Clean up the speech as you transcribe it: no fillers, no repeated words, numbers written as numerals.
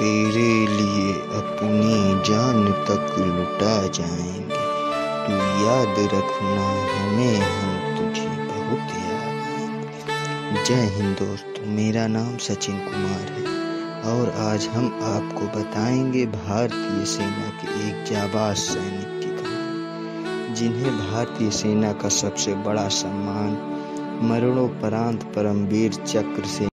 तेरे लिए अपनी जान तक लुटा जाएंगे। तू याद रखना हमें, हम तुझे बहुत याद आएंगे। जय हिंद दोस्तों, मेरा नाम सचिन कुमार है और आज हम आपको बताएंगे भारतीय सेना के एक जाबाज सैनिक की कहानी, जिन्हें भारतीय सेना का सबसे बड़ा सम्मान मरणोपरांत परमवीर चक्र से